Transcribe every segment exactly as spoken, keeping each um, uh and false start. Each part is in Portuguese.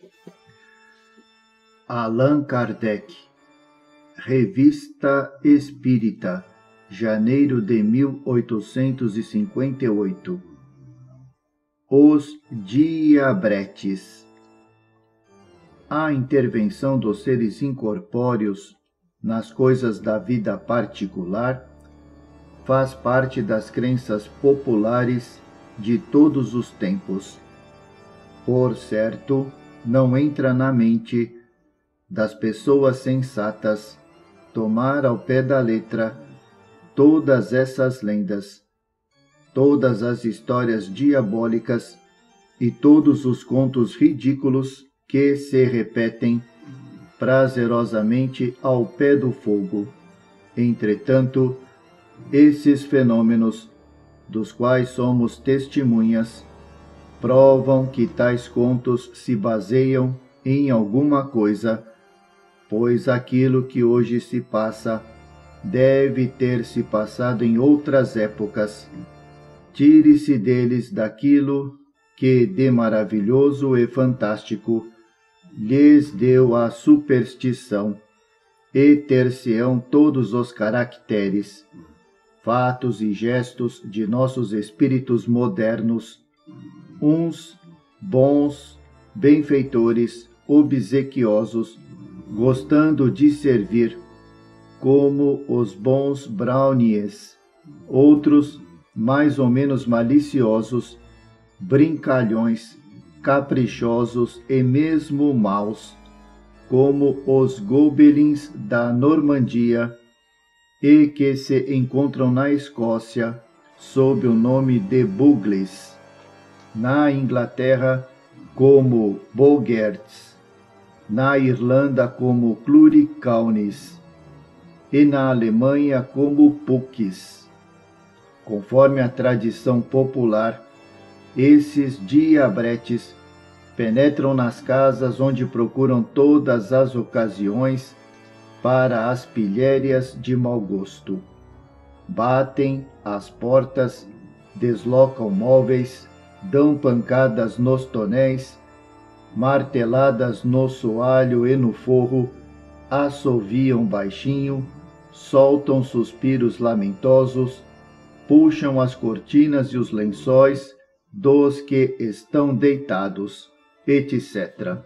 Allan Kardec, Revista Espírita, janeiro de mil oitocentos e cinquenta e oito. Os Diabretes. A intervenção dos seres incorpóreos nas coisas da vida particular faz parte das crenças populares de todos os tempos. Por certo, não entra na mente das pessoas sensatas tomar ao pé da letra todas essas lendas, todas as histórias diabólicas e todos os contos ridículos que se repetem prazerosamente ao pé do fogo. Entretanto, esses fenômenos, dos quais somos testemunhas, provam que tais contos se baseiam em alguma coisa, pois aquilo que hoje se passa deve ter se passado em outras épocas. Tire-se deles daquilo que de maravilhoso e fantástico lhes deu a superstição, e ter-se-ão todos os caracteres, fatos e gestos de nossos espíritos modernos, uns bons, benfeitores, obsequiosos, gostando de servir, como os bons brownies, outros mais ou menos maliciosos, brincalhões, caprichosos e mesmo maus, como os gobelins da Normandia, e que se encontram na Escócia sob o nome de Bugles, na Inglaterra como Boggerts, na Irlanda como Cluricaunes e na Alemanha como Pucks. Conforme a tradição popular, esses diabretes penetram nas casas onde procuram todas as ocasiões para as pilhérias de mau gosto. Batem às portas, deslocam móveis, dão pancadas nos tonéis, marteladas no soalho e no forro, assoviam baixinho, soltam suspiros lamentosos, puxam as cortinas e os lençóis dos que estão deitados, etcétera.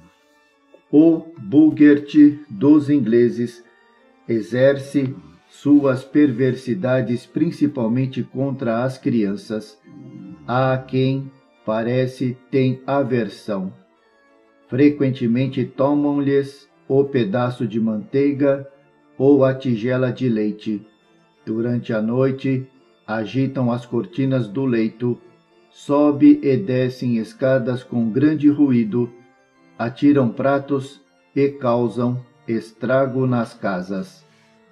O Boggart dos ingleses exerce suas perversidades principalmente contra as crianças, a quem, parece, tem aversão. Frequentemente tomam-lhes o pedaço de manteiga ou a tigela de leite. Durante a noite, agitam as cortinas do leito, sobe e descem escadas com grande ruído, atiram pratos e causam estrago nas casas.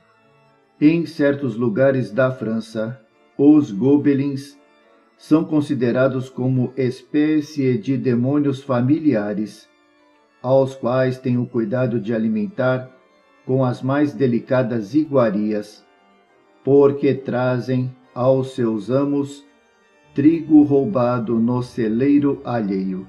Em certos lugares da França, os gobelins são considerados como espécie de demônios familiares, aos quais tem o cuidado de alimentar com as mais delicadas iguarias, porque trazem aos seus amos trigo roubado no celeiro alheio.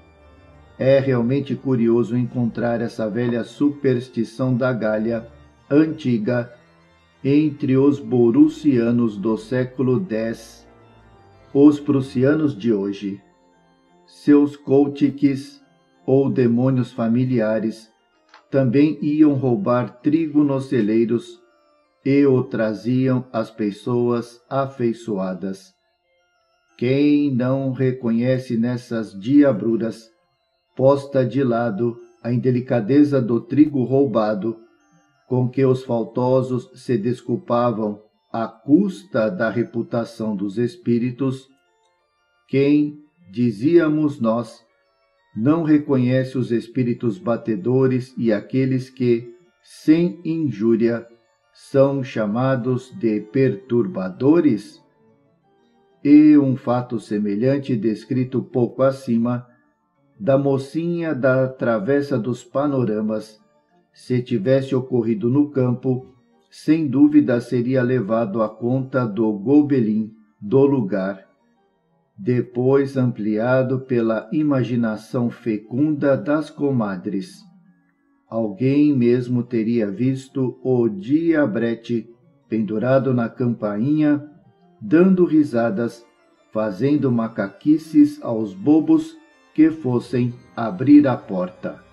É realmente curioso encontrar essa velha superstição da Gália antiga entre os borussianos do século dez, os prussianos de hoje. Seus coltiques, ou demônios familiares, também iam roubar trigo nos celeiros e o traziam às pessoas afeiçoadas. Quem não reconhece nessas diabruras, posta de lado a indelicadeza do trigo roubado, com que os faltosos se desculpavam à custa da reputação dos espíritos, quem, dizíamos nós, não reconhece os espíritos batedores e aqueles que, sem injúria, são chamados de perturbadores? E um fato semelhante descrito pouco acima, da mocinha da Travessa dos Panoramas, se tivesse ocorrido no campo, sem dúvida seria levado à conta do gobelin do lugar. depois ampliado pela imaginação fecunda das comadres. Alguém mesmo teria visto o diabrete pendurado na campainha, dando risadas, fazendo macaquices aos bobos que fossem abrir a porta.